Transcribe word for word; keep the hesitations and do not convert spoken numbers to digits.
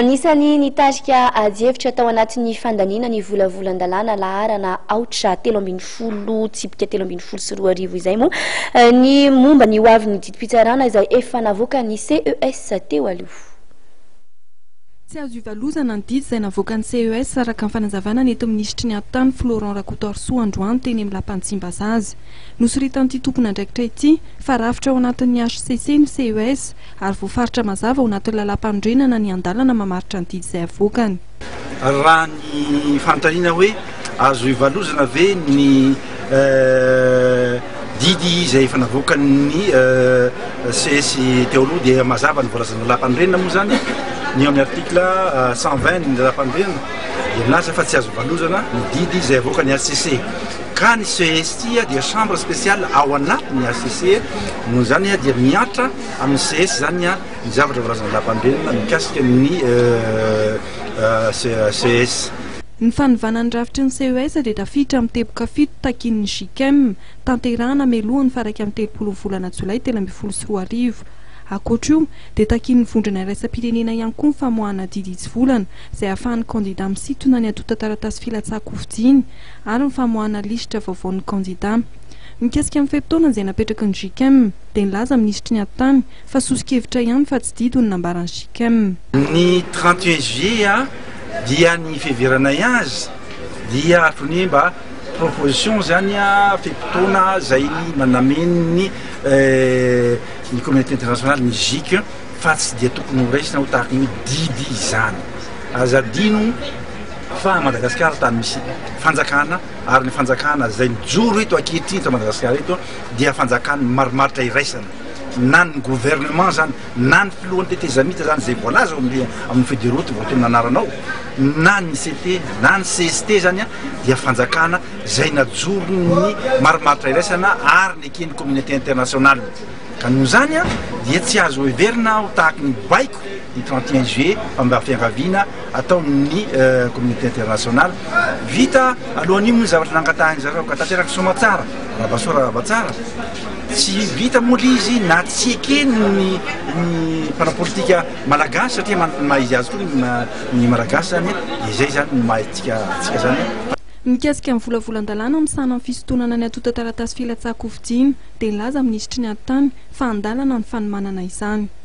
Anisany nitarika hevitra tao anatin'ny fandanina ny volavolan-dalàna laharana aotra telo ambin'ny folo tsipika telo ambin'ny folo sy roa arivo izay moa ny momba ny hoavin'ny didim-pitsarana izay efa navoaka ny C E S teo aloha. Tsy azo ivalozana ny didy izay navoaka ny C E S araka ny fanazavana ny eto ministry ny antany Florent Rakotorso Androany teny amin'ny lapan'ny Tsimbazazy. Nosoritan'ity tompona andraikitra ity fa rafitra ao anatin'ny H C C ny C E S ary voafaritra mazava ao anatin'ny lalam-pandrenana ny andalana mamaritra ny didy izay avoakany. Raha ny fanontaniana hoe azo ivalozana ve ny didy izay efa navoaka ny C E S teo aloha dia mazava ny voalazana lalam-pandrenana moa zany ny amin'ny article cent vingt ny lalam-pandrenana dia milaza fa tsy azo ivalozana ny didy izay avoaka ny H C C. Ka ny C E S tia dia chambre spéciale ao anatin'ny H C C noho zany dia miatra amin'ny C E S zany ny zavatra voalazana lalam-pandrenana mikasika ny C E S. Ny fanovanan'ny rafitry ny C E S dia tafiditra amin'ny teboka fito takin'ny J C E M tanterahana melohan'ny faraka amin'ny telopolo volana Jolay telo ambin'ny folo sy roa arivo. Ankoatra io dia takin'ny vondrona iraisam-pirenena ihany koa ny famoahana didy izy-volana izay ahafahan'ny kandida misintona ny atota taratasy filatsako hovidiny ary ny famoahana lisitra vaovaon'ny kandida. Mikasika amin'ny feptaona izay napetraky ny J C E M dia nilaza ministry ny antany fa sosokevitra ihany fa tsy didy ny nambaran'ny J C E M. Ny trente et un juillet dia ny fiheverana azy dia atony mba proposition zany a feptaona zay manameny ny ny communauté internationale ny J C fa tsy dia tokony ho raisina ho tahaka ny didy izany. Azadino fa Madagasikara tany misy fanjakana ary ny fanjakana zay mijoro eto ankehitriny eto Madagasikara eto dia fanjakana marimaritra iraisana na ny gouvernement zany na ny filohan'ny tetezamita zany zay voalaza amin'ny feuille de route voatony anaranao na ny C T na ny C S T zany dia fanjakana zay najoro ny marimaritra iraisana ary ny eken'ny communauté internationale. Ka noho zany dia tsy azo heverina ho tahaka ny baiko ny trente et un juillet mba fiankaviana ataon'ny communauté internationale vita alohan'io ny zavatra nangatahany zareo ka tanteraka soma tsara rahabasoa rahabatsara tsy vita moa izy na tsy ekeny ny mpanapolitika malagasy satria maha izy azy koa ny malagasy zany izay zany mahatsika tsika zany. Mikasika amin'ny volavolan-dalàna misana amin'ny fisintonana ny atota taratasy filatsako hovidiny dia nilaza ministry ny antany fa andalana ny fanomanana izany.